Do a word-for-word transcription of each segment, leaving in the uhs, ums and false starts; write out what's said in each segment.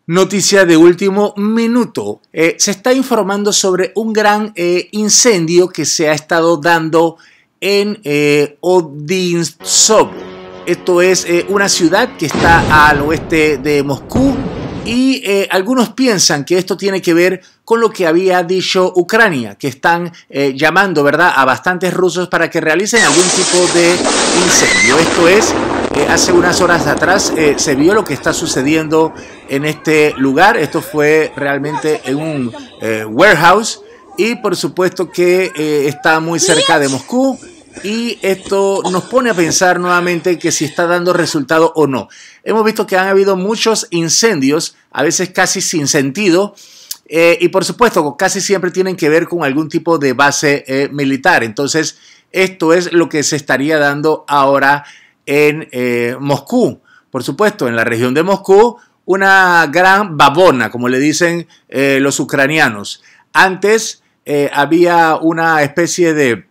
Noticia de último minuto. Eh, se está informando sobre un gran eh, incendio que se ha estado dando en eh, Odintsov. Esto es eh, una ciudad que está al oeste de Moscú y eh, algunos piensan que esto tiene que ver con lo que había dicho Ucrania, que están eh, llamando, ¿verdad?, a bastantes rusos para que realicen algún tipo de incendio. Esto es, eh, hace unas horas atrás eh, se vio lo que está sucediendo en este lugar. Esto fue realmente en un eh, warehouse y por supuesto que eh, está muy cerca de Moscú. Y esto nos pone a pensar nuevamente que si está dando resultado o no. Hemos visto que han habido muchos incendios, a veces casi sin sentido, eh, y por supuesto casi siempre tienen que ver con algún tipo de base eh, militar. Entonces esto es lo que se estaría dando ahora en eh, Moscú. Por supuesto, en la región de Moscú, una gran babona, como le dicen eh, los ucranianos. Antes eh, había una especie de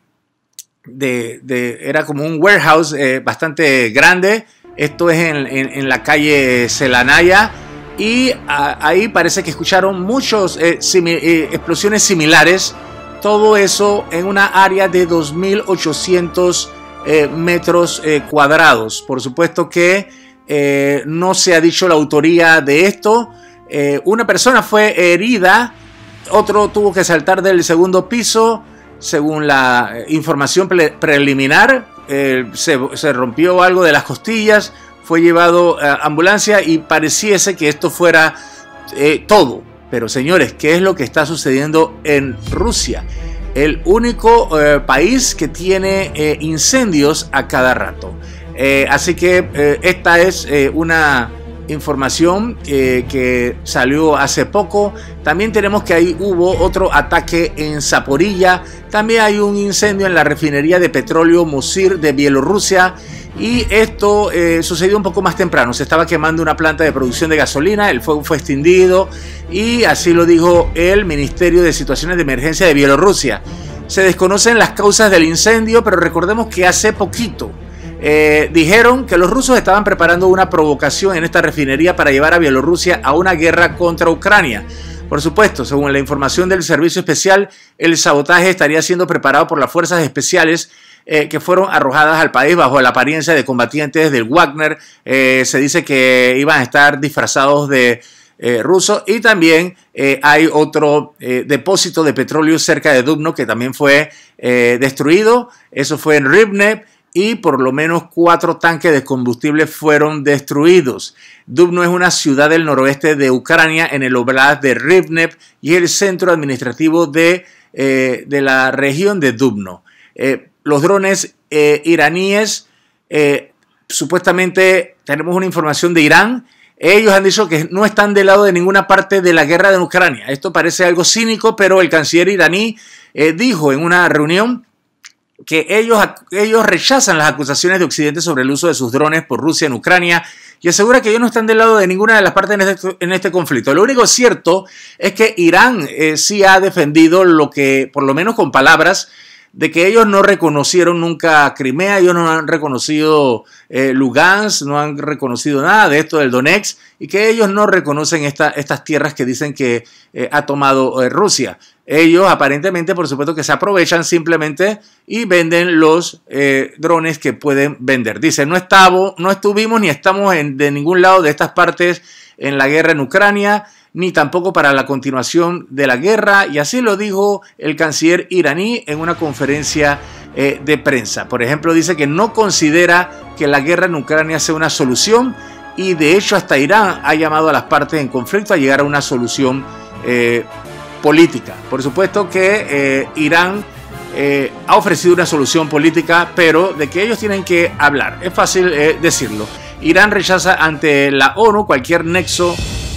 De, de, era como un warehouse eh, bastante grande. Esto es en, en, en la calle Selanaya y a, ahí parece que escucharon muchos eh, simi, eh, explosiones similares. Todo eso en una área de dos mil ochocientos eh, metros eh, cuadrados. Por supuesto que eh, no se ha dicho la autoría de esto. Eh, una persona fue herida, otro tuvo que saltar del segundo piso. Según la información pre preliminar, eh, se, se rompió algo de las costillas, fue llevado a ambulancia y pareciese que esto fuera eh, todo. Pero señores, ¿qué es lo que está sucediendo en Rusia? El único eh, país que tiene eh, incendios a cada rato. Eh, así que eh, esta es eh, una información eh, que salió hace poco. También tenemos que ahí hubo otro ataque en Zaporilla. También hay un incendio en la refinería de petróleo Mosir de Bielorrusia. Y esto eh, sucedió un poco más temprano. Se estaba quemando una planta de producción de gasolina. El fuego fue extinguido. Y así lo dijo el Ministerio de Situaciones de Emergencia de Bielorrusia. Se desconocen las causas del incendio, pero recordemos que hace poquito Eh, dijeron que los rusos estaban preparando una provocación en esta refinería para llevar a Bielorrusia a una guerra contra Ucrania. Por supuesto, según la información del servicio especial, el sabotaje estaría siendo preparado por las fuerzas especiales eh, que fueron arrojadas al país bajo la apariencia de combatientes del Wagner. Eh, se dice que iban a estar disfrazados de eh, rusos y también eh, hay otro eh, depósito de petróleo cerca de Dubno que también fue eh, destruido. Eso fue en Rivne. Y por lo menos cuatro tanques de combustible fueron destruidos. Dubno es una ciudad del noroeste de Ucrania, en el oblast de Rivne, y el centro administrativo de, eh, de la región de Dubno. Eh, los drones eh, iraníes, eh, supuestamente tenemos una información de Irán. Ellos han dicho que no están del lado de ninguna parte de la guerra de Ucrania. Esto parece algo cínico, pero el canciller iraní eh, dijo en una reunión que ellos, ellos rechazan las acusaciones de Occidente sobre el uso de sus drones por Rusia en Ucrania y asegura que ellos no están del lado de ninguna de las partes en este, en este conflicto. Lo único cierto es que Irán eh, sí ha defendido lo que, por lo menos con palabras, de que ellos no reconocieron nunca Crimea, ellos no han reconocido eh, Lugansk, no han reconocido nada de esto del Donetsk y que ellos no reconocen esta, estas tierras que dicen que eh, ha tomado eh, Rusia. Ellos aparentemente, por supuesto, que se aprovechan simplemente y venden los eh, drones que pueden vender. Dicen, no, estamos, no estuvimos ni estamos en, de ningún lado de estas partes en la guerra en Ucrania, ni tampoco para la continuación de la guerra. Y así lo dijo el canciller iraní en una conferencia eh, de prensa. Por ejemplo, dice que no considera que la guerra en Ucrania sea una solución y de hecho hasta Irán ha llamado a las partes en conflicto a llegar a una solución eh, política. Por supuesto que eh, Irán eh, ha ofrecido una solución política, pero de que ellos tienen que hablar. Es fácil eh, decirlo. Irán rechaza ante la ONU cualquier nexo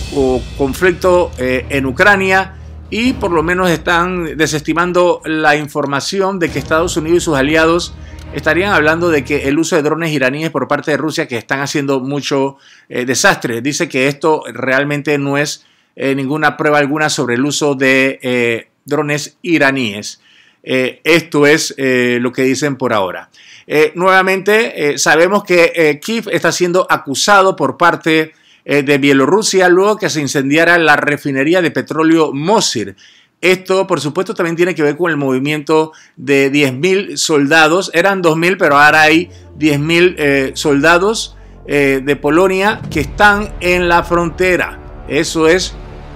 o conflicto eh, en Ucrania y por lo menos están desestimando la información de que Estados Unidos y sus aliados estarían hablando de que el uso de drones iraníes por parte de Rusia que están haciendo mucho eh, desastre. Dice que esto realmente no es Eh, ninguna prueba alguna sobre el uso de eh, drones iraníes. Eh, esto es eh, lo que dicen por ahora. Eh, nuevamente, eh, sabemos que eh, Kiev está siendo acusado por parte eh, de Bielorrusia luego que se incendiara la refinería de petróleo Mosyr. Esto, por supuesto, también tiene que ver con el movimiento de diez mil soldados. Eran dos mil, pero ahora hay diez mil eh, soldados eh, de Polonia que están en la frontera. Eso es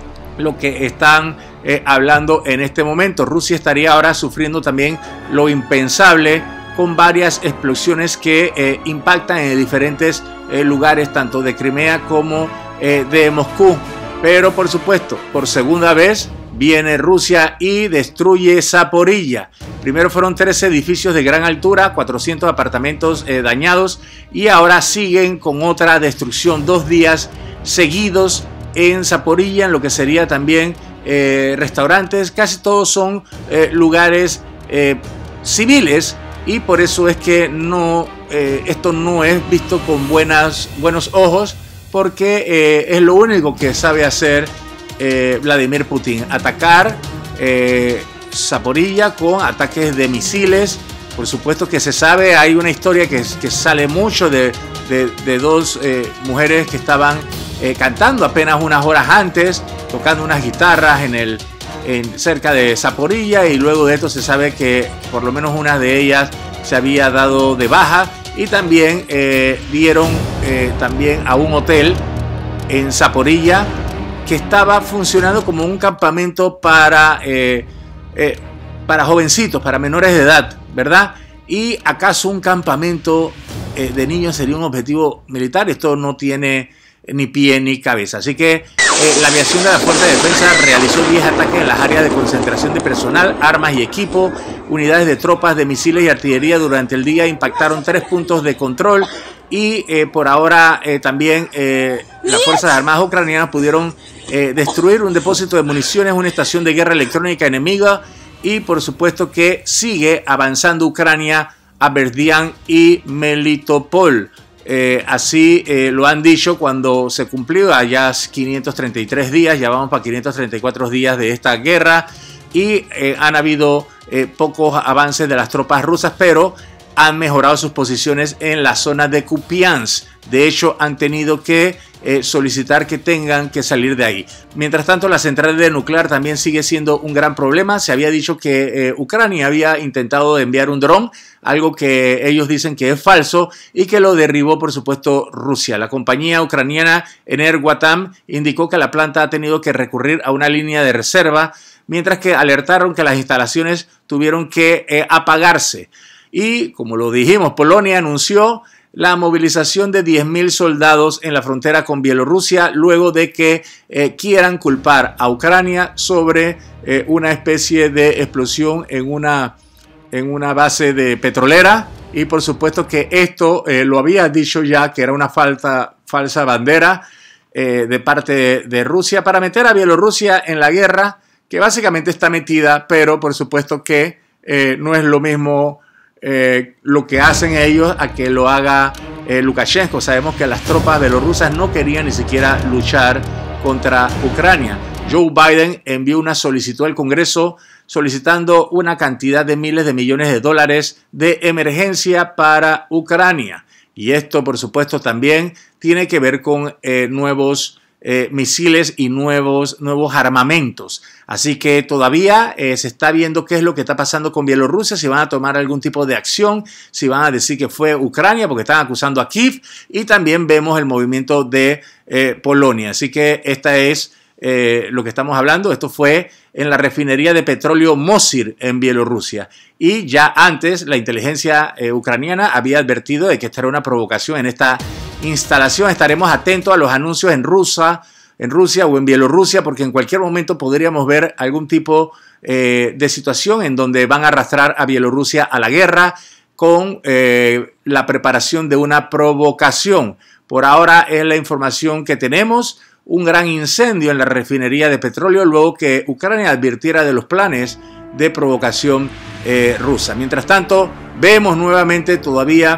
lo que están eh, hablando en este momento. Rusia estaría ahora sufriendo también lo impensable con varias explosiones que eh, impactan en diferentes eh, lugares, tanto de Crimea como eh, de Moscú. Pero, por supuesto, por segunda vez viene Rusia y destruye Zaporilla. Primero fueron tres edificios de gran altura, cuatrocientos apartamentos eh, dañados, y ahora siguen con otra destrucción dos días seguidos en Zaporilla, en lo que sería también eh, restaurantes. Casi todos son eh, lugares eh, civiles, y por eso es que no, eh, esto no es visto con buenas, buenos ojos, porque eh, es lo único que sabe hacer Eh, Vladimir Putin, atacar eh, Zaporilla con ataques de misiles. Por supuesto que se sabe, hay una historia que, que sale mucho de, de, de dos eh, mujeres que estaban eh, cantando apenas unas horas antes, tocando unas guitarras en el, en, cerca de Zaporilla, y luego de esto se sabe que por lo menos una de ellas se había dado de baja, y también eh, dieron eh, también a un hotel en Zaporilla que estaba funcionando como un campamento para, eh, eh, para jovencitos, para menores de edad, ¿verdad? ¿Y acaso un campamento eh, de niños sería un objetivo militar? Esto no tiene ni pie ni cabeza. Así que eh, la aviación de la Fuerza de Defensa realizó diez ataques en las áreas de concentración de personal, armas y equipo. Unidades de tropas, de misiles y artillería durante el día impactaron tres puntos de control, y eh, por ahora eh, también eh, las Fuerzas Armadas ucranianas pudieron eh, destruir un depósito de municiones, una estación de guerra electrónica enemiga, y por supuesto que sigue avanzando Ucrania a Berdiansk y Melitopol. Eh, así eh, lo han dicho cuando se cumplió allá quinientos treinta y tres días, ya vamos para quinientos treinta y cuatro días de esta guerra, y eh, han habido eh, pocos avances de las tropas rusas, pero han mejorado sus posiciones en la zona de Kupiansk. De hecho, han tenido que eh, solicitar que tengan que salir de ahí. Mientras tanto, la central de nuclear también sigue siendo un gran problema. Se había dicho que eh, Ucrania había intentado enviar un dron, algo que ellos dicen que es falso, y que lo derribó, por supuesto, Rusia. La compañía ucraniana Energoatom indicó que la planta ha tenido que recurrir a una línea de reserva, mientras que alertaron que las instalaciones tuvieron que eh, apagarse. Y, como lo dijimos, Polonia anunció la movilización de diez mil soldados en la frontera con Bielorrusia, luego de que eh, quieran culpar a Ucrania sobre eh, una especie de explosión en una, en una base de petrolera. Y por supuesto que esto eh, lo había dicho ya, que era una falta, falsa bandera eh, de parte de, de Rusia para meter a Bielorrusia en la guerra, que básicamente está metida, pero por supuesto que eh, no es lo mismo Eh, lo que hacen ellos a que lo haga eh, Lukashenko. Sabemos que las tropas bielorrusas no querían ni siquiera luchar contra Ucrania. Joe Biden envió una solicitud al Congreso solicitando una cantidad de miles de millones de dólares de emergencia para Ucrania. Y esto, por supuesto, también tiene que ver con eh, nuevos Eh, misiles y nuevos, nuevos armamentos. Así que todavía eh, se está viendo qué es lo que está pasando con Bielorrusia, si van a tomar algún tipo de acción, si van a decir que fue Ucrania, porque están acusando a Kiev, y también vemos el movimiento de eh, Polonia. Así que esta es eh, lo que estamos hablando. Esto fue en la refinería de petróleo Mosyr en Bielorrusia. Y ya antes la inteligencia eh, ucraniana había advertido de que esta era una provocación en esta instalación. Estaremos atentos a los anuncios en Rusia, en Rusia o en Bielorrusia, porque en cualquier momento podríamos ver algún tipo eh, de situación en donde van a arrastrar a Bielorrusia a la guerra con eh, la preparación de una provocación. Por ahora es la información que tenemos. Un gran incendio en la refinería de petróleo luego que Ucrania advirtiera de los planes de provocación eh, rusa. Mientras tanto, vemos nuevamente todavía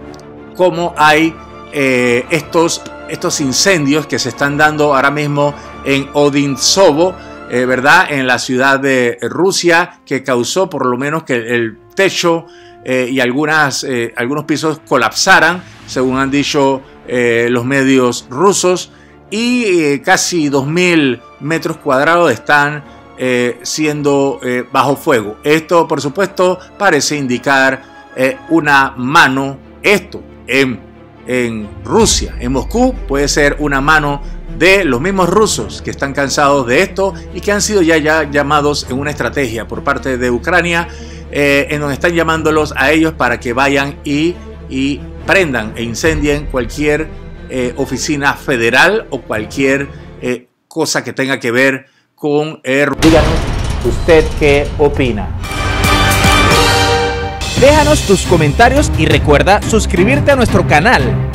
cómo hay Eh, estos, estos incendios que se están dando ahora mismo en Odintsovo, eh, ¿verdad? En la ciudad de Rusia, que causó por lo menos que el techo eh, y algunas, eh, algunos pisos colapsaran, según han dicho eh, los medios rusos. y eh, casi dos mil metros cuadrados están eh, siendo eh, bajo fuego. Esto, por supuesto, parece indicar eh, una mano, esto en, en Rusia, en Moscú, puede ser una mano de los mismos rusos que están cansados de esto y que han sido ya, ya llamados en una estrategia por parte de Ucrania, eh, en donde están llamándolos a ellos para que vayan y, y prendan e incendien cualquier eh, oficina federal o cualquier eh, cosa que tenga que ver con... Eh... Díganos usted qué opina. Déjanos tus comentarios y recuerda suscribirte a nuestro canal.